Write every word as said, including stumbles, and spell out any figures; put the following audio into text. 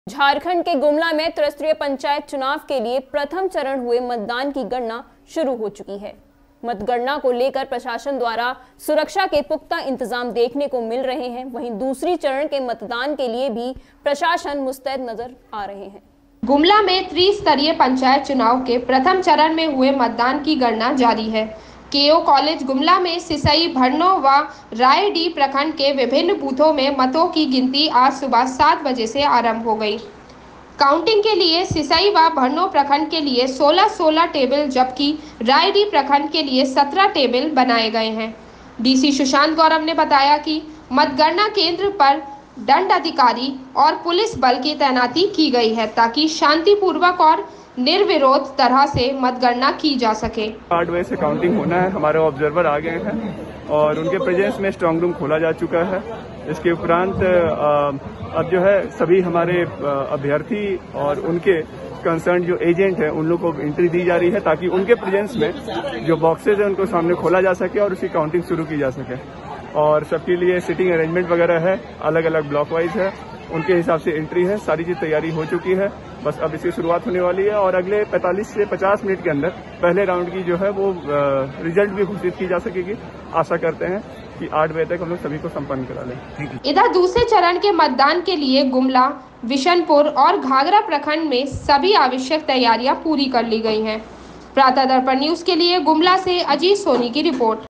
झारखंड के गुमला में त्रिस्तरीय पंचायत चुनाव के लिए प्रथम चरण हुए मतदान की गणना शुरू हो चुकी है। मतगणना को लेकर प्रशासन द्वारा सुरक्षा के पुख्ता इंतजाम देखने को मिल रहे हैं। वहीं दूसरी चरण के मतदान के लिए भी प्रशासन मुस्तैद नजर आ रहे हैं। गुमला में त्रिस्तरीय पंचायत चुनाव के प्रथम चरण में हुए मतदान की गणना जारी है। केओ कॉलेज गुमला में सिसई, भरनो व रायडीह प्रखंड के विभिन्न बूथों में मतों की गिनती आज सुबह सात बजे से आरंभ हो गई। काउंटिंग के लिए सिसई व भरनो प्रखंड के लिए सोलह सोलह टेबल जबकि रायडीह प्रखंड के लिए सत्रह टेबल बनाए गए हैं। डीसी सुशांत गौरव ने बताया कि मतगणना केंद्र पर दंड अधिकारी और पुलिस बल की तैनाती की गई है ताकि शांतिपूर्वक और निर्विरोध तरह से मतगणना की जा सके। आठ बजे से काउंटिंग होना है। हमारे ऑब्जर्वर आ गए हैं और उनके प्रेजेंस में स्ट्रांग रूम खोला जा चुका है। इसके उपरांत अब जो है सभी हमारे अभ्यर्थी और उनके कंसर्न जो एजेंट है उन लोगों को एंट्री दी जा रही है ताकि उनके प्रेजेंस में जो बॉक्सेज है उनको सामने खोला जा सके और उसकी काउंटिंग शुरू की जा सके। और सबके लिए सिटिंग अरेंजमेंट वगैरह है, अलग अलग ब्लॉक वाइज है, उनके हिसाब से एंट्री है। सारी चीज तैयारी हो चुकी है, बस अब इसकी शुरुआत होने वाली है और अगले पैंतालीस से पचास मिनट के अंदर पहले राउंड की जो है वो रिजल्ट भी घोषित की जा सकेगी। आशा करते हैं कि आठ बजे तक हम लोग सभी को संपन्न करा लें। इधर दूसरे चरण के मतदान के लिए गुमला, विशनपुर और घाघरा प्रखंड में सभी आवश्यक तैयारियां पूरी कर ली गई हैं। प्रातः दर्पण न्यूज के लिए गुमला से अजीत सोनी की रिपोर्ट।